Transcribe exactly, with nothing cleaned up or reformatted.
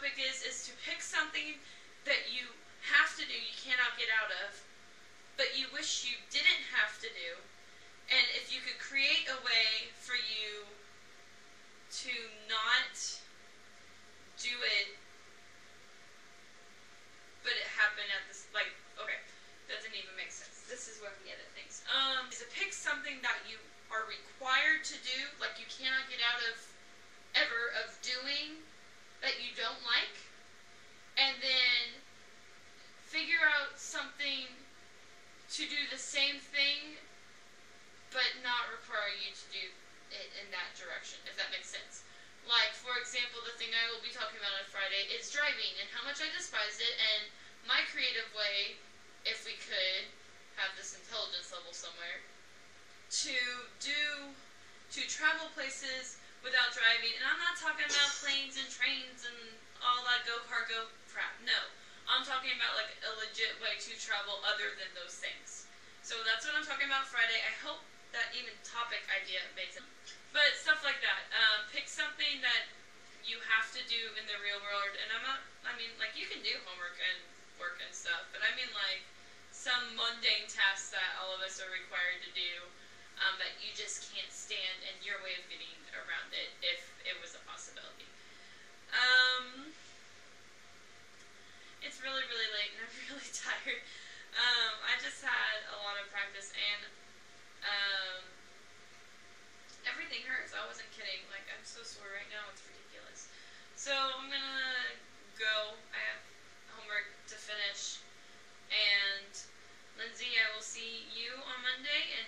topic is, is to pick something that you have to do, you cannot get out of, but you wish you didn't have to do. And if you could create a way for you to not do it, but it happened at this, like, okay, that didn't even make sense. This is where we edit things. Um, is to pick something that you are required to do, like you cannot get out of, ever, of doing, that you don't like, and then figure out something to do the same thing, but not require you to do it in that direction, if that makes sense. Like, for example, the thing I will be talking about on Friday is driving, and how much I despise it, and my creative way, if we could have this intelligence level somewhere, to do, to travel places without driving. And I'm not talking about planes and trains and all that go-kart go crap, no. I'm talking about like a legit way to travel other than those things. So that's what I'm talking about Friday. I hope that even topic idea makes sense. But stuff like that. Um, pick something that you have to do in the real world. And I'm not, I mean, like, you can do homework and work and stuff, but I mean, like, some mundane tasks that all of us are required to do, um, that you just can't stand, and your way of getting around it if it was a possibility. Um, it's really, really late, and I'm really tired. Um, I just had a lot of practice, and um, everything hurts. I wasn't kidding. Like, I'm so sore right now. It's ridiculous. So I'm gonna go. I have homework to finish. And Lindsay, I will see you on Monday,